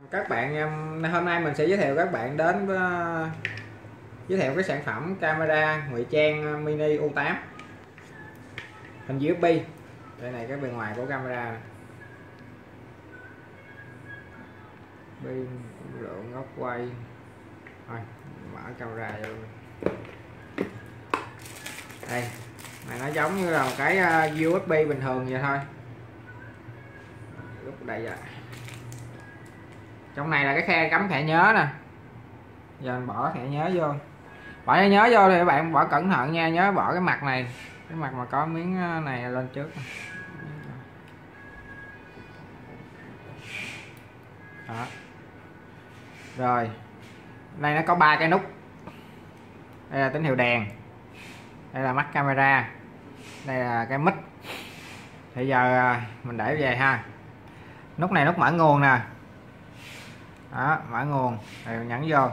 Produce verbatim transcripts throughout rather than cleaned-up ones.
Các bạn, hôm nay mình sẽ giới thiệu các bạn đến với, giới thiệu cái sản phẩm camera ngụy trang mini U tám hình u ét bê. Đây này cái bề ngoài của camera, pin, lượng, góc quay. Thôi mở camera vô. Đây này, nó giống như là một cái u ét bê bình thường vậy thôi. Lúc đây vậy. Trong này là cái khe cắm thẻ nhớ nè. Giờ mình bỏ thẻ nhớ vô. Bỏ thẻ nhớ vô thì các bạn bỏ cẩn thận nha, nhớ bỏ cái mặt này, cái mặt mà có miếng này lên trước. Đó. Rồi. Đây nó có ba cái nút. Đây là tín hiệu đèn. Đây là mắt camera. Đây là cái mic. Thì giờ mình để về ha. Nút này nút mở nguồn nè. Đó, mở nguồn rồi nhấn vô.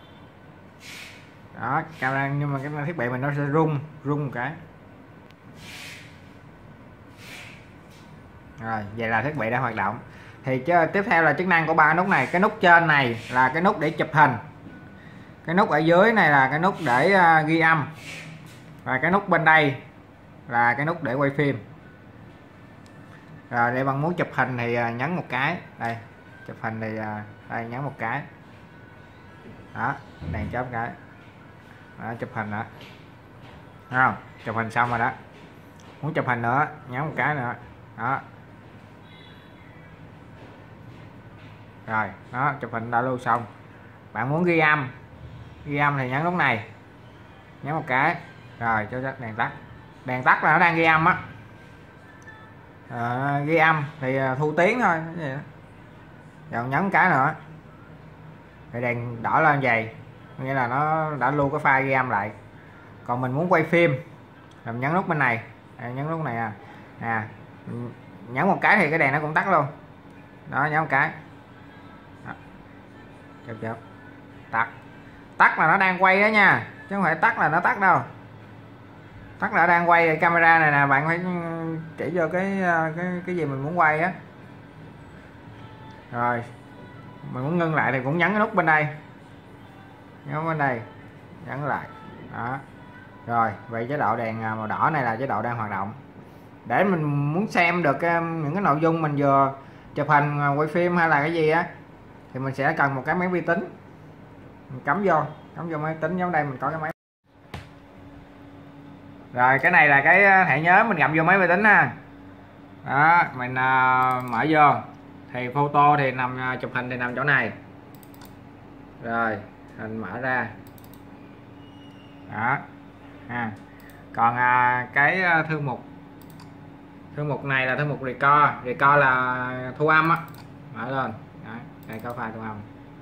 Đó, camera, nhưng mà cái thiết bị mình nó sẽ rung rung một cái. Rồi, vậy là thiết bị đã hoạt động. Thì chứ, tiếp theo là chức năng của ba nút này. Cái nút trên này là cái nút để chụp hình. Cái nút ở dưới này là cái nút để uh, ghi âm. Và cái nút bên đây là cái nút để quay phim. Rồi để bạn muốn chụp hình thì uh, nhấn một cái. Đây, chụp hình thì uh, đây nhấn một cái. Đó, đèn chớp cái. Đó, chụp hình nữa. Thấy không? Chụp hình xong rồi đó. Muốn chụp hình nữa, nhấn một cái nữa. Đó. Rồi, đó, chụp hình đã lưu xong. Bạn muốn ghi âm. Ghi âm thì nhấn nút này. Nhấn một cái. Rồi, cho đèn tắt. Đèn tắt là nó đang ghi âm á. À, ghi âm thì thu tiếng thôi. Rồi nhấn cái nữa. Thì đèn đỏ lên vậy. Nghĩa là nó đã lưu cái file ghi âm lại. Còn mình muốn quay phim làm nhấn nút bên này. À, nhấn nút này à. à nhấn một cái thì cái đèn nó cũng tắt luôn. Đó, nhấn một cái. Đó. Chớp chớp. Tắt. Tắt là nó đang quay đó nha, chứ không phải tắt là nó tắt đâu. Tắt là đang quay. Camera này nè, bạn phải chỉ vô cái cái cái gì mình muốn quay á. Rồi mình muốn ngưng lại thì cũng nhấn cái nút bên đây. Nhấn bên đây, nhấn lại. Đó. Rồi, vậy chế độ đèn màu đỏ này là chế độ đang hoạt động. Để mình muốn xem được những cái nội dung mình vừa chụp hình, quay phim hay là cái gì á, thì mình sẽ cần một cái máy vi tính. Mình cắm vô, cắm vô máy tính, giống đây mình có cái máy. Rồi cái này là cái thẻ nhớ mình gặm vô máy vi tính ha. Đó, mình uh, mở vô. Thì photo thì nằm, chụp hình thì nằm chỗ này. Rồi hình mở ra. Đó à. Còn à, cái thư mục thư mục này là thư mục record. Record là thu âm á. Mở lên. Đó, đây có file thu âm.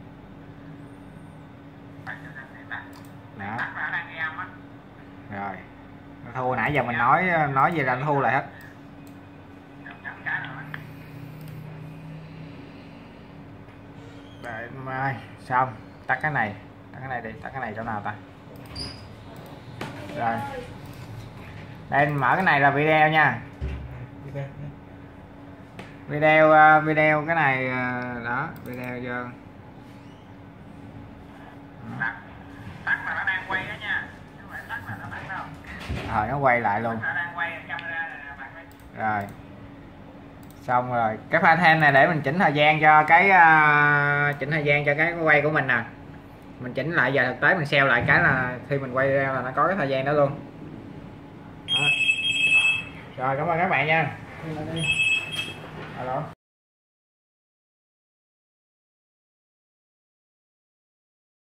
Đó. Rồi nó thu, nãy giờ mình nói nói gì là nó thu lại hết. Đợi mai xong. Tắt cái này, tắt cái này đi, tắt cái này chỗ nào ta. Rồi đây, mở cái này là video nha. Video video cái này đó, video vô. Tắt là nó đang quay đó nha, chứ không phải tắt là nó tắt đâu. Rồi nó quay lại luôn. Rồi xong rồi. Cái file thêm này để mình chỉnh thời gian cho cái uh, chỉnh thời gian cho cái quay của mình nè. Mình chỉnh lại giờ thực tế, mình save lại cái là khi mình quay ra là nó có cái thời gian đó luôn. Đó. Rồi cảm ơn các bạn nha.